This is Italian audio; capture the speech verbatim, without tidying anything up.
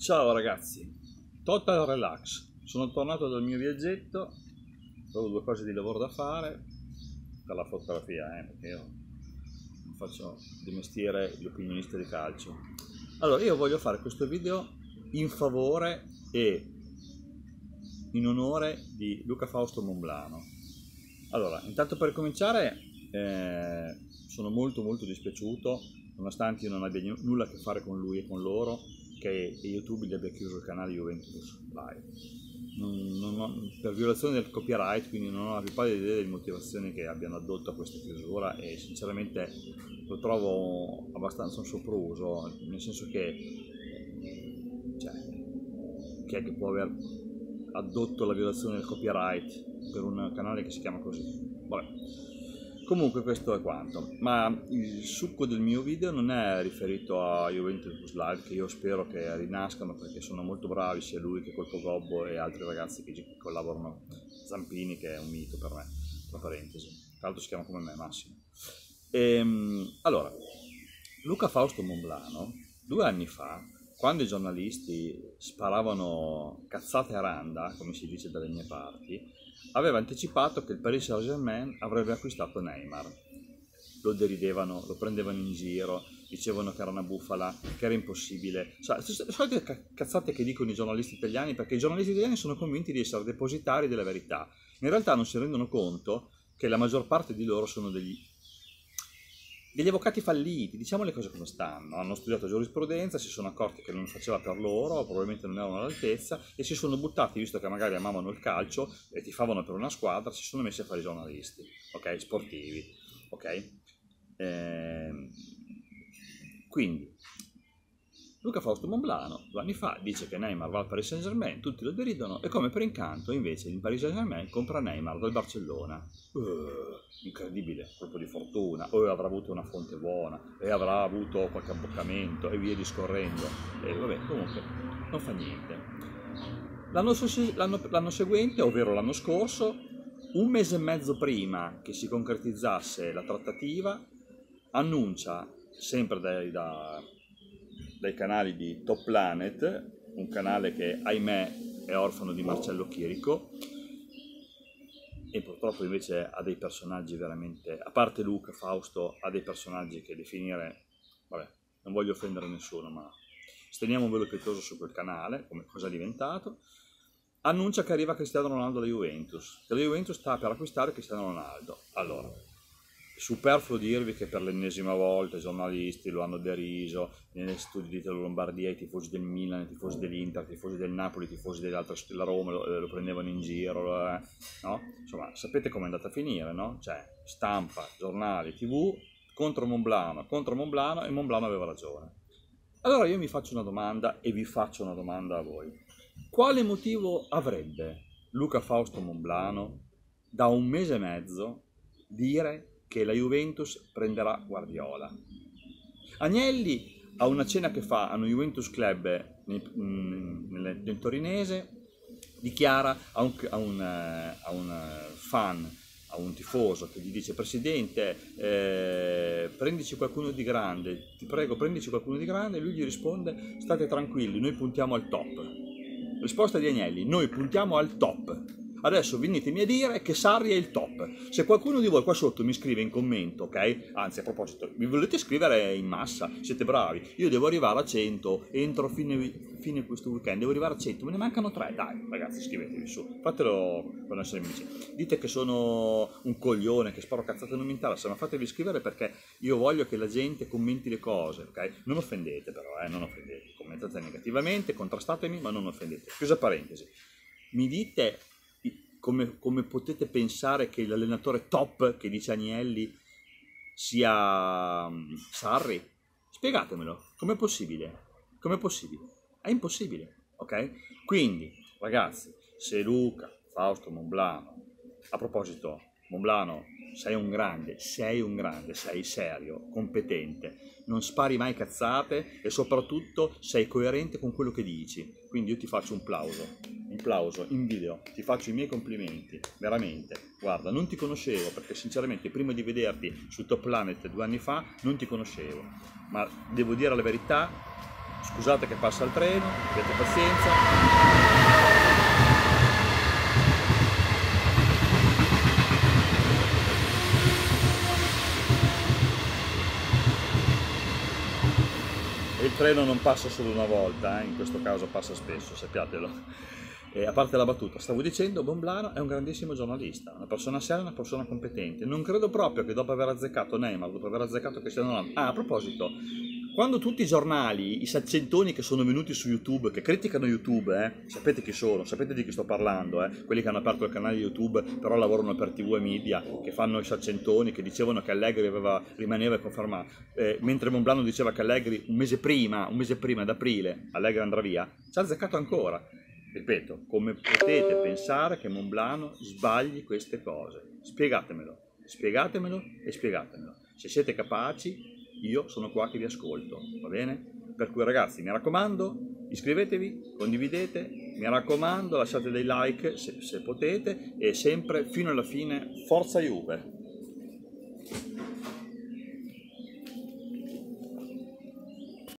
Ciao ragazzi, total relax, sono tornato dal mio viaggetto, avevo due cose di lavoro da fare per la fotografia, eh, perché io faccio di mestiere l'opinionista di calcio. Allora io voglio fare questo video in favore e in onore di Luca Fausto Momblano. Allora, intanto per cominciare eh, sono molto molto dispiaciuto, nonostante io non abbia nulla a che fare con lui e con loro, che YouTube gli abbia chiuso il canale Juventus Live non, non ho, per violazione del copyright, quindi non ho la più pallida idea delle motivazioni che abbiano addotto a questa chiusura e sinceramente lo trovo abbastanza un sopruso, nel senso che cioè, chi è che può aver addotto la violazione del copyright per un canale che si chiama così? Vabbè. Comunque questo è quanto, ma il succo del mio video non è riferito a Juventus Live, che io spero che rinascano perché sono molto bravi sia lui che Colpo Gobbo e altri ragazzi che collaborano, Zampini che è un mito per me, tra parentesi, tra l'altro si chiama come me, Massimo. E, allora, Luca Fausto Momblano, due anni fa, quando i giornalisti sparavano cazzate a randa, come si dice dalle mie parti, aveva anticipato che il Paris Saint-Germain avrebbe acquistato Neymar. Lo deridevano, lo prendevano in giro, dicevano che era una bufala, che era impossibile. Le solite cazzate che dicono i giornalisti italiani, perché i giornalisti italiani sono convinti di essere depositari della verità. In realtà non si rendono conto che la maggior parte di loro sono degli, degli avvocati falliti, diciamo le cose come stanno. Hanno studiato giurisprudenza, si sono accorti che non faceva per loro, probabilmente non erano all'altezza e si sono buttati, visto che magari amavano il calcio e tifavano per una squadra, si sono messi a fare i giornalisti, ok? Sportivi, ok? Ehm... Quindi Luca Fausto Momblano due anni fa dice che Neymar va al Paris Saint-Germain, tutti lo deridono e come per incanto invece il Paris Saint-Germain compra Neymar dal Barcellona. Uh, incredibile, colpo di fortuna, o avrà avuto una fonte buona, e avrà avuto qualche abboccamento e via discorrendo. E vabbè, comunque non fa niente. L'anno seguente, ovvero l'anno scorso, un mese e mezzo prima che si concretizzasse la trattativa, annuncia, sempre dai, da, dai canali di Top Planet, un canale che ahimè è orfano di Marcello Chirico, e purtroppo invece ha dei personaggi veramente, a parte Luca Fausto, ha dei personaggi che definire, vabbè, non voglio offendere nessuno, ma steniamo un velo pietoso su quel canale, come cosa è diventato. Annuncia che arriva Cristiano Ronaldo alla Juventus, che la Juventus sta per acquistare Cristiano Ronaldo. Allora, superfluo dirvi che per l'ennesima volta i giornalisti lo hanno deriso, negli studi di Tele Lombardia i tifosi del Milan, i tifosi dell'Inter, i tifosi del Napoli, i tifosi dell'altra, della Roma lo, lo prendevano in giro, eh, no? Insomma, sapete com'è andata a finire, no? Cioè, stampa, giornali, tv, contro Momblano, contro Momblano e Momblano aveva ragione. Allora io mi faccio una domanda e vi faccio una domanda a voi. Quale motivo avrebbe Luca Fausto Momblano da un mese e mezzo dire che la Juventus prenderà Guardiola? Agnelli a una cena che fa a uno Juventus Club nel, nel, nel torinese dichiara a un, a, un, a un fan, a un tifoso che gli dice: presidente, eh, prendici qualcuno di grande, ti prego prendici qualcuno di grande, e lui gli risponde: state tranquilli, noi puntiamo al top. Risposta di Agnelli: noi puntiamo al top. Adesso venitemi a dire che Sarri è il top. Se qualcuno di voi qua sotto mi scrive in commento, ok? Anzi, a proposito, vi volete scrivere in massa? Siete bravi. Io devo arrivare a cento entro fine, fine questo weekend. Devo arrivare a cento. Me ne mancano tre. Dai, ragazzi, scrivetevi su. Fatelo per essere amici. Dite che sono un coglione, che sparo cazzate, non mi interessa, ma fatevi scrivere perché io voglio che la gente commenti le cose, ok? Non offendete però, eh? Non offendete. Commentate negativamente, contrastatemi, ma non offendete. Chiusa parentesi. Mi dite Come, come potete pensare che l'allenatore top che dice Agnelli sia um, Sarri? Spiegatemelo, com'è possibile? Com'è possibile? È impossibile, ok? Quindi, ragazzi, se Luca Fausto Momblano, a proposito, Momblano, sei un grande, sei un grande, sei serio, competente, non spari mai cazzate e soprattutto sei coerente con quello che dici. Quindi io ti faccio un plauso, un plauso in video, ti faccio i miei complimenti, veramente. Guarda, non ti conoscevo perché sinceramente prima di vederti su Top Planet due anni fa non ti conoscevo, ma devo dire la verità, Scusate che passa il treno, abbiate pazienza. Il treno non passa solo una volta, eh? In questo caso passa spesso, sappiatelo. E a parte la battuta, stavo dicendo, Bomblano è un grandissimo giornalista, una persona seria, una persona competente. Non credo proprio che dopo aver azzeccato Neymar, dopo aver azzeccato Cristiano Ronaldo... Ah, a proposito, quando tutti i giornali, i saccentoni che sono venuti su YouTube, che criticano YouTube, eh, sapete chi sono, sapete di chi sto parlando, eh, quelli che hanno aperto il canale YouTube, però lavorano per tivù e media, che fanno i saccentoni, che dicevano che Allegri aveva, rimaneva e confermava, eh, mentre Bomblano diceva che Allegri un mese prima, un mese prima, ad aprile, Allegri andrà via, ci ha azzeccato ancora. Ripeto, come potete pensare che Bomblano sbagli queste cose? Spiegatemelo, spiegatemelo e spiegatemelo. Se siete capaci, io sono qua che vi ascolto, va bene? Per cui ragazzi, mi raccomando, iscrivetevi, condividete, mi raccomando, lasciate dei like se, se potete e sempre fino alla fine, forza Juve!